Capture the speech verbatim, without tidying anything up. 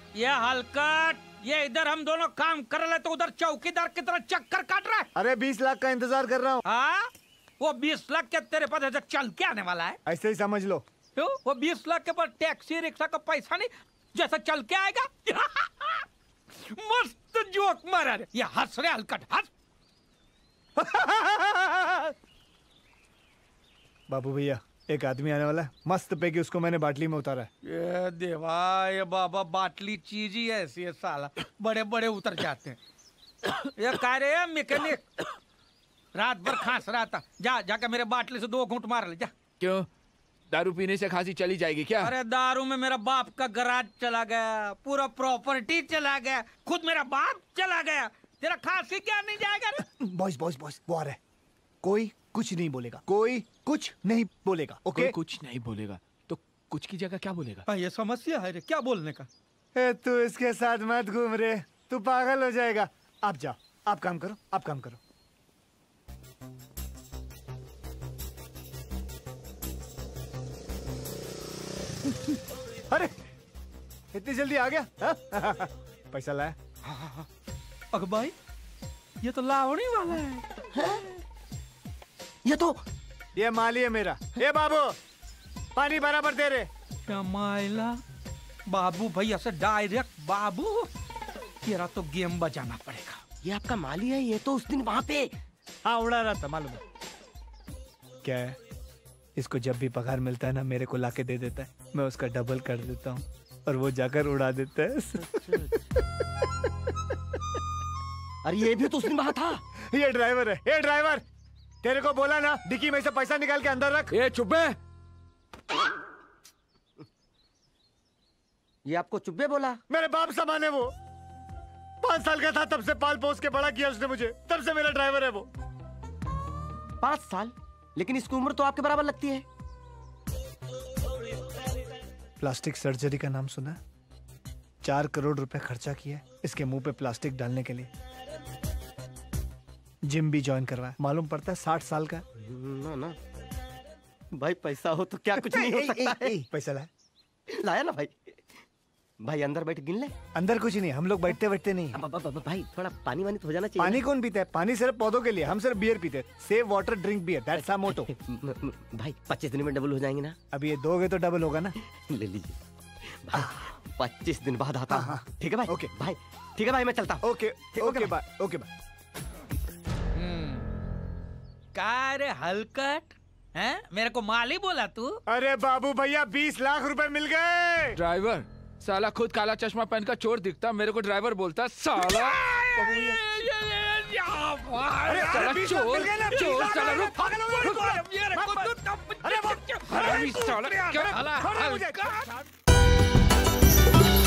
ये हलकट, ये इधर हम दोनों काम कर रहे तो उधर चौकीदार की तरह चक्कर काट रहा है। अरे बीस लाख का इंतजार कर रहा हूँ। हाँ, वो बीस लाख के तेरे पास ऐसे चल के आने वाला है? ऐसे ही समझ लो। क्यों? वो बीस लाख के पास टैक्सी रिक्शा का पैसा नहीं, जैसा चल के आएगा। मस्त जोक मारा रे, ये हंस रहे हलकट, हंस। बाबू भैया, एक आदमी आने वाला है, मस्त पैकी उसको मैंने बाटली में उतारा है। ये देवा, ये बाबा, बाटली चीज ही ऐसी है साला, बड़े बड़े उतर जाते हैं। ये कह रहे हैं मैकेनिक, रात भर खांस रहा था, जा जाके मेरे बाटली से दो घूंट मार ले जा। क्यों, दारू पीने से खांसी चली जाएगी क्या? अरे दारू में मेरा बाप का गराज चला गया, पूरा प्रॉपर्टी चला गया, खुद मेरा बाप चला गया, तेरा खांसी क्या नहीं जाएगा? बॉयज बॉयज बॉयज, वो आ रहा है। कोई कुछ नहीं बोलेगा, कोई कुछ नहीं बोलेगा, ओके? कोई कुछ नहीं बोलेगा तो कुछ की जगह क्या बोलेगा? ये समस्या है रे, क्या बोलने का? ए, तू इसके साथ मत घूम रे, तू पागल हो जाएगा। आप जाओ, आप काम करो, आप काम करो। अरे इतनी जल्दी आ गया? पैसा लाया? अग भाई, ये तो लावणी वाला है, है? ये तो ये माली है मेरा। ये बाबू, पानी बराबर दे रे। क्या माइला, बाबू भैया से डायरेक्ट बाबू, तेरा तो गेम बजाना पड़ेगा। ये आपका माली है, ये तो उस दिन वहाँ पे हाँ उड़ा रहा था, मालूम है। क्या है, इसको जब भी पगार मिलता है ना, मेरे को लाके दे देता है, मैं उसका डबल कर देता हूँ और वो जाकर उड़ा देता है। अरे ये भी तो उस दिन वहाँ था। ये ड्राइवर है, ये ड्राइवर। तेरे को बोला ना, डिक्की में से पैसा निकाल के अंदर रख। ये चुप है। ये आपको चुप्पे बोला? मेरे बाप समान है वो, पांच साल का था तब से पाल पोस के बड़ा किया उसने मुझे, तब से मेरा ड्राइवर है वो। पांच साल? लेकिन इसकी उम्र तो आपके बराबर लगती है। प्लास्टिक सर्जरी का नाम सुना? चार करोड़ रुपए खर्चा किया इसके मुंह पे प्लास्टिक डालने के लिए। जिम भी ज्वाइन करवाया, मालूम पड़ता है साठ साल का। ना ना भाई, पैसा हो तो क्या कुछ नहीं हो सकता है। पैसा लाया? लाया ना भाई। भाई अंदर बैठ गिन ले। अंदर कुछ नहीं, हम लोग बैठते बैठते नहीं। अब, अब, अब, भाई थोड़ा पानी वानी तो हो जाना चाहिए। पानी कौन पीता है? पानी सिर्फ पौधों के लिए, हम सिर्फ बियर पीते हैं। Save water drink beer, that's our motto. भाई पच्चीस दिन में डबल हो जाएंगे ना? अभी ये दोगे तो डबल होगा ना। ले लीजिए भाई, पच्चीस दिन बाद आता हूँ। ठीक है भाई? ओके भाई, ठीक है भाई, मैं चलता हूँ। Okay okay bye, okay bye. क्या रे हलकट, हैं? मेरे को माली बोला तू? अरे बाबू भैया, बीस लाख रुपए मिल गए। ड्राइवर साला खुद काला चश्मा पहन कर चोर दिखता, मेरे को ड्राइवर बोलता साला। अरे साला चोर, चोर साला, रुक रुक। अरे साला क्या हाल?